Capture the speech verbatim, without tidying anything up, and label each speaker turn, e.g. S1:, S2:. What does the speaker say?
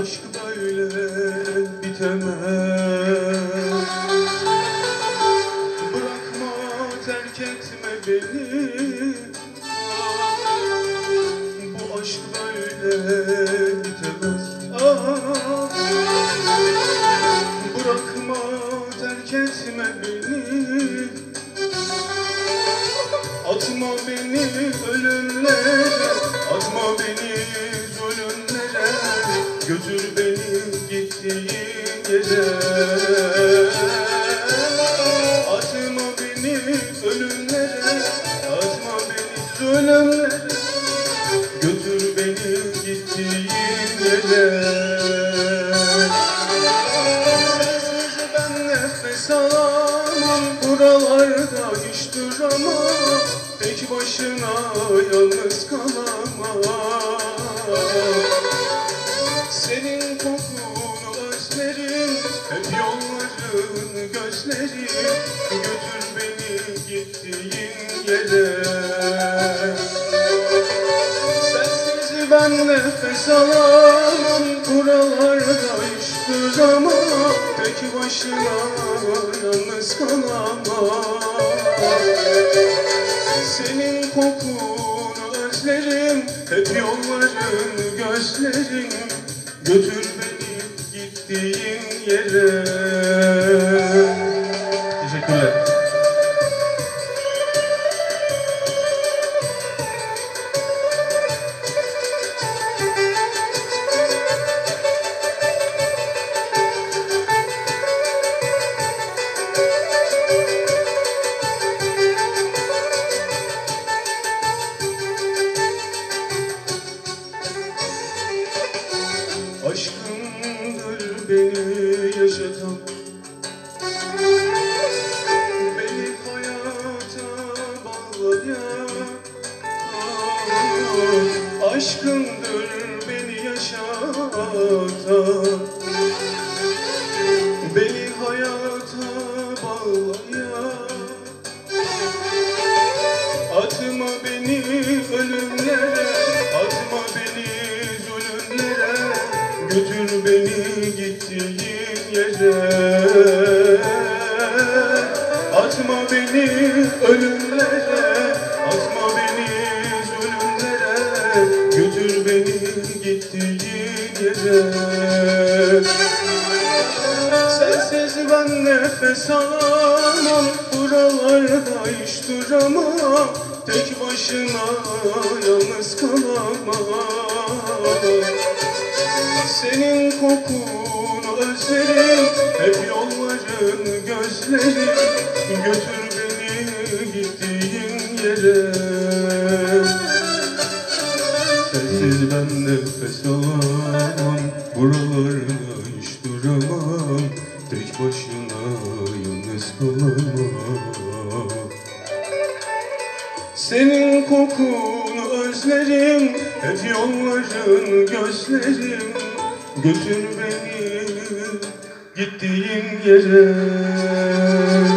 S1: aşk böyle bitemez. Bırakma, terk etme beni. Bu aşk böyle bitemez. Ah, bırakma, terk etme beni. Atma beni ölümlere, atma beni zulümlere. Götür beni gittiğin yere. Atma beni ölümlere, atma beni zulümlere. Götür beni gittiğin yere. Sensiz ben nefes alamam, buralarda hiç duramam. Tek başına yalnız kalamam. Senin kokunu özlerim, hep yolların gözlerim. Götür beni gittiğin yere. Sensiz ben nefes alamam, buralarda hiç duramam. Tek başına yalnız kalamam. Senin kokunu özlerim, hep yolların gözlerim. Götür beni gittiğin yere. Teşekkürler. Aşkındır beni yaşatan, beni hayata bağlayan. Aşkındır beni yaşatan, beni hayata bağlayan. Atma beni ölümlere, atma beni zulümlere. Götür beni gittiğin yere. Atma beni ölümlere, atma beni zulümlere. Götür beni gittiğin yere. Sensiz ben nefes alamam, buralarda hiç duramam. Tek başına yalnız kalamam. Senin kokunu özlerim, hep yolların gözlerim. Götür beni gittiğin yere. Sensiz ben nefes alamam, buralarda hiç duramam. Tek başına yalnız kalamam. Senin kokunu özlerim, hep yolların gözlerim. Götür beni gittiğin yere.